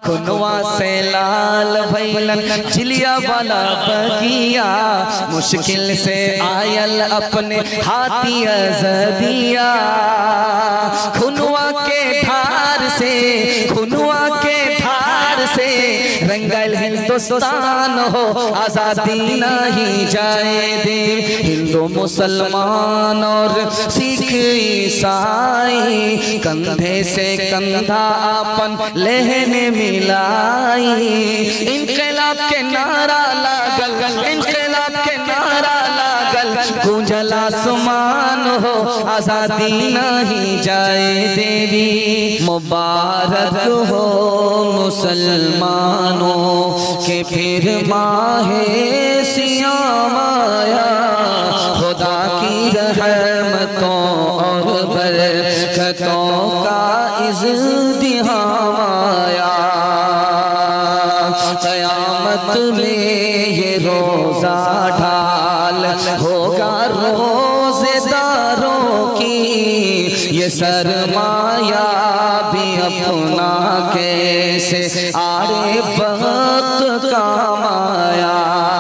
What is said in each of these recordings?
खुनवा से लाल भैलन चिलिया वाला बगिया, मुश्किल से आयल अपने हाथी अज़दिया। खुनवा के धार से, खुनवा के धार से रंगल हिंदुस्तान हो, आजादी नहीं जाए दे। हिंदू मुसलमान और सिख ईसाई कंधे से कंधा अपन लेने मिलाई। इनकलाब के नारा लागल, इनकलाब के नारा लागल, गूंजल आसमान हो, आजादी नहीं जाए देवी। मुबारक हो मुसलमानों के फिर माहे सियाम आया, खुदा की रहमतों और बरकतों का इज़्तिहाम आया। क़यामत में ये रोज़ा ढाल होगा रोज़ेदारों की, ये सरमाया भी अपना कैसे आड़े वक्त काम आया।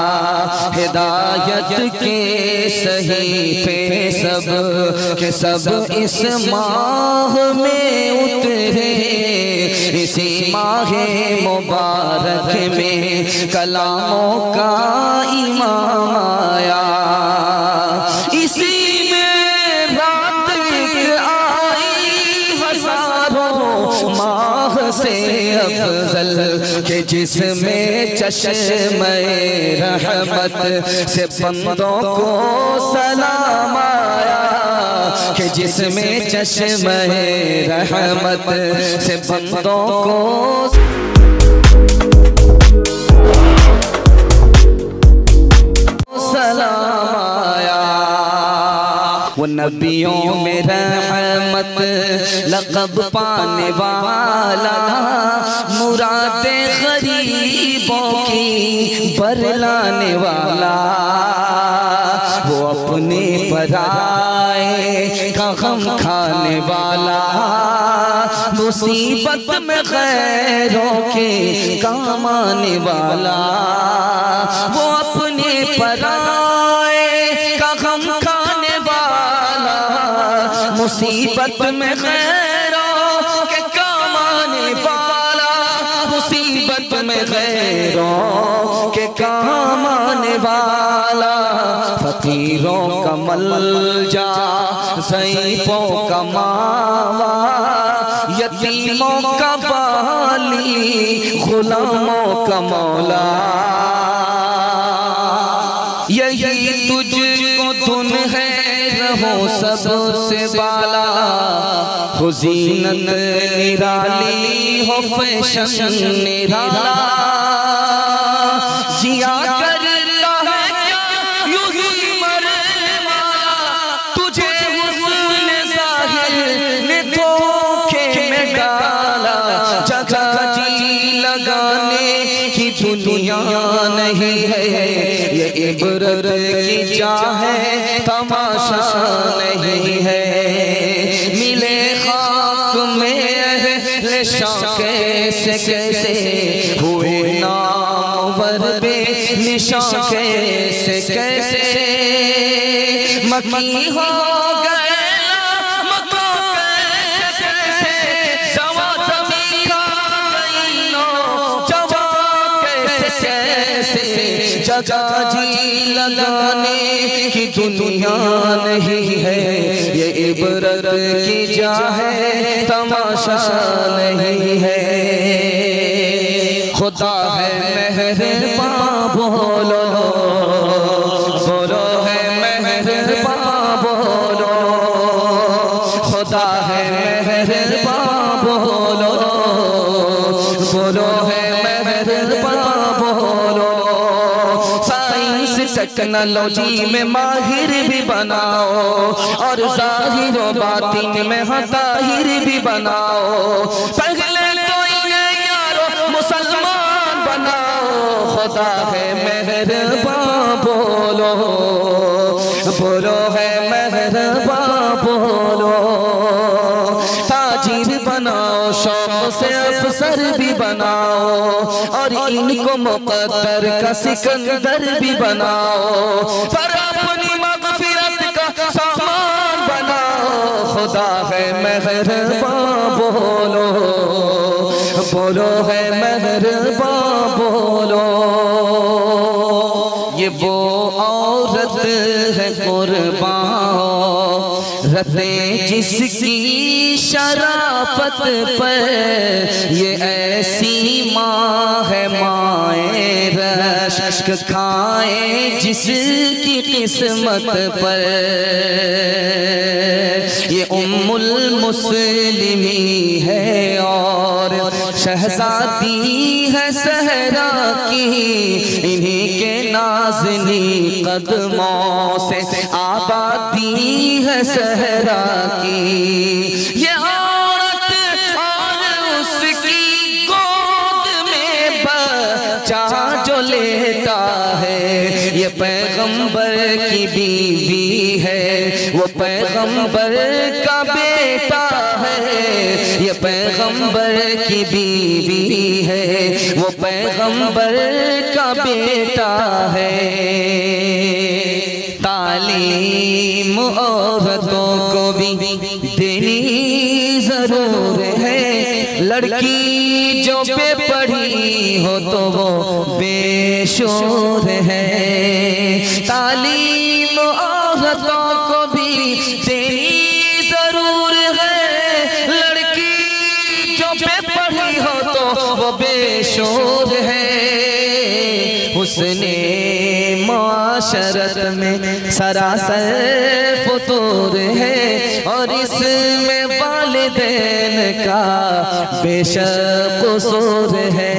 हिदायत के सहीफे सब के सब इस माह में उतरे, इसी माह मुबारक में कलामों का इमाम आया। इसी में रात आई हजारों माह से अफजल के, जिसमें चश्मे रहमत से बंदों को सलाम आया, कि जिसमें चश्मे रहमत से बंदों को सलाम आया। वो नबियों में रहमत लक़ब पाने वाला, मुरादे गरीबों की बरलाने वाला, वो अपने पराए का गम खाने वाला, मुसीबत में गैरों के काम आने वाला, वो अपने पराए का गम खाने वाला, मुसीबत में गैरों के काम आने वाला, मुसीबत में गैरों के काम आने वाला, फकीरों का मलजा ज़ईफ़ों का मावा, यतीमों का वाली गुलामों का मौला। यही तुझको धुन है रहो सबसे बाला, हो ज़ीनत निराली हो फैशन निराला, जिया करता है क्या यूं ही मरने वाला, तुझे हुस्न ज़ाहिर ने धोखे में डाला, जगह जी लगाने की दुनिया नहीं है, ये इबरत की चाह है तमाशा नहीं है। मिले खाक में अहले शाम कैसे कैसे हुए नामवर बेनिशान, कैसे कैसे मकी हो गए मको, कैसे कैसे जवा जमीरा गईनो जवा, कैसे कैसे जगह जी लगाने की दुनिया नहीं है, ये इबरत की जा है तमाशा नहीं है। खुदा है मेहरबान बोलो, बोलो है मेहरबान बोलो, खुदा है मेहरबान बोलो, बोलो है मेहरबान बोलो। साइंस टेक्नोलॉजी में माहिर भी बनाओ, और ज़ाहिर व बातिन में ताहिर भी बनाओ, पहले तो इन्हें यारो मुसलमान बनाओ। खुदा है मेहरबान बोलो, बोलो है मेहरबान बोलो, ताजिर बनाओ शौक से अफसर भी बनाओ और इनको मुक़द्दर का सिकंदर भी बनाओ, पर अपनी मग़फ़िरत का सामान बनाओ। खुदा है मेहरबान बोलो, बोलो है मेहरबान बोलो। ये वो औरत है कुर्बान रते जिसकी शराफत पर, ये ऐसी माँ है माए रश्क खाए जिसकी किस्मत पर। ये उम्मुल मुस्लिमी है और शहजादी है सहरा की, इन्हीं के नाज़नी कदमों से आबादी है सहरा की। ये औरत और उसकी गोद में बच्चा जो लेता है, ये पैगंबर की बीवी है, वो पैगंबर का बेटा है। ये पैगंबर की बीवी है, वो पैगंबर का बेटा है। तालीम औरतों को भी देनी जरूर है, लड़की जो बेपढ़ी हो तो वो बेशोर है। तालीम औरतों को भी देनी जरूर है, लड़की जो बेपढ़ी हो तो वो बेशोर है। उसने माशरत में सरासर फतूर है और इसमें वालिदैन का बेशक कसूर है।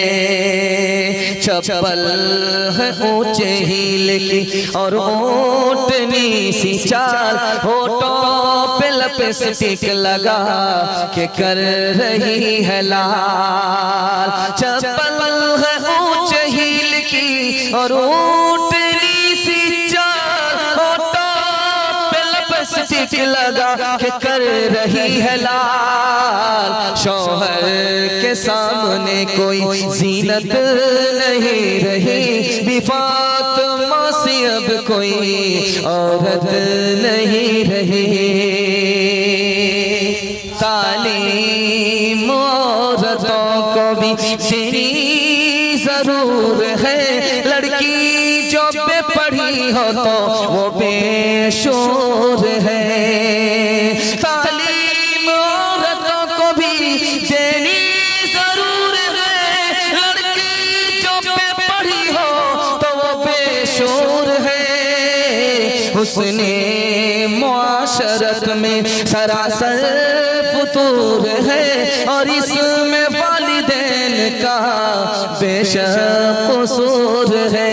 चप्पल है ऊंचे हील की और ऊंटनी सी चाल, होठों पे लिपस्टिक लगा के कर रही है लाल। चप्पल है ऊंचे हील की और ऊंटनी सी चाल, होठों पे लिपस्टिक लगा के कर रही है लाल। शौहर के सामने कोई जीनत नहीं रही, भी फातिमा से अब कोई औरत नहीं रही। तालीम औरतों को भी देनी जरूर है, लड़की जो बेपढ़ी हो तो वो बेशोर है। तालीम औरतों को भी देनी जरूर है, लड़की जो बेपढ़ी हो तो वो बेशोर है। उसने मुआशरत में सरासर फतूर है और इसमें वालिदैन का बेशक कसूर है।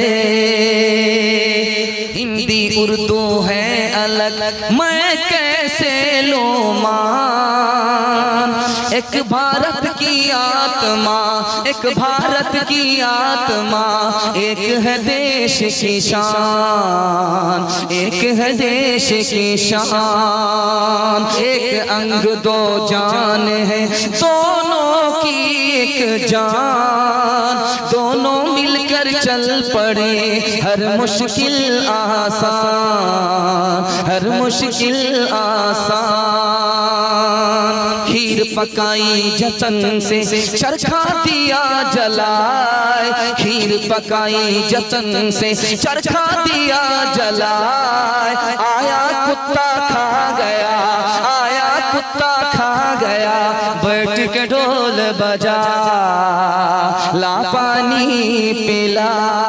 हिंदी उर्दू है अलग, मैं कैसे लूं मान। एक भारत की आत्मा, एक भारत की आत्मा, एक है देश की शान, एक है देश की शान। एक अंग दो जान है, दोनों की एक जान, दोनों मिलकर चल पड़े हर मुश्किल आसान, हर मुश्किल आसान। खीर पकाई जतन से चरखा दिया जलाए, खीर पकाई जतन से चरखा दिया जलाए। आया कुत्ता खा गया, आया कुत्ता खा गया, बैठ के ढोल बजा, ला पानी पिला।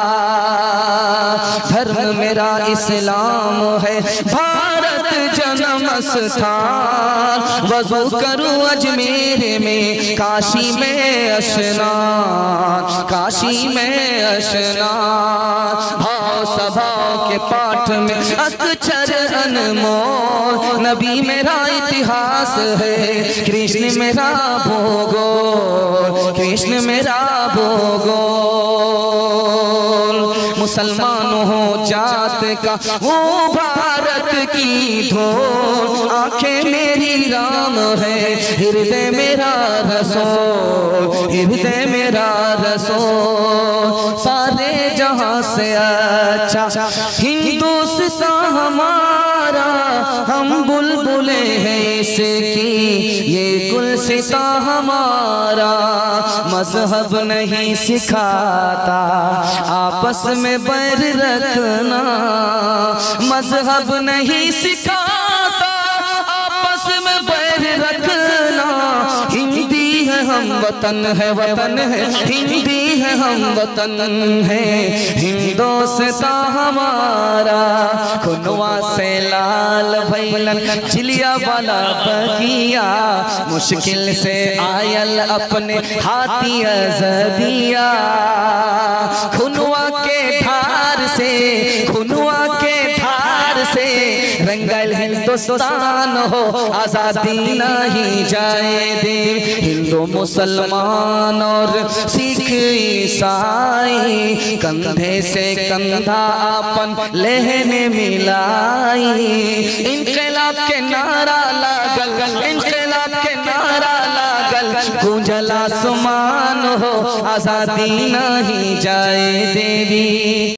धर्म मेरा इस्लाम है, भारत जन्म स्थान। वज़ू करूं अजमेर में, काशी में अशनान, काशी में अशनान। भाव सभाओं के पाठ में अक्षर अनमोल, नबी मेरा इतिहास है, कृष्ण मेरा भूगोल, कृष्ण मेरा भूगोल। मुसलमान हो जात का वो भारत की धोन, आंखें मेरी राम है हृदय मेरा रसूल, हृदय मेरा रसूल। सारे जहां से अच्छा हिंदुस्तान हमारा, हम बुलबुले हैं इसकी ये गुलसिता हमारा। मजहब नहीं सिखाता आपस में बैर रखना, मजहब नहीं सिखाता आपस में बैर रखना। हिंदी है हम वतन है, वतन है हिंदी है हम वतन है, हिंदुस्तान हमारा। खुनवा से लाल भैलन चिलिया वाला बगिया, मुश्किल से आयल अपने हाथी अज़दिया। खुनवा के धार से, खुनवा के धार से रंगल हिंदुस्तान हो, आजादी नहीं जाए दे। हिंदू मुसलमान और सिख ईसाई कंधे से कंधा अपन लेने मिलाई। इनकलाब के नारा लागल, इनकलाब के नारा लागल, गूंजल आसमान हो, आजादी नहीं जाए देवी।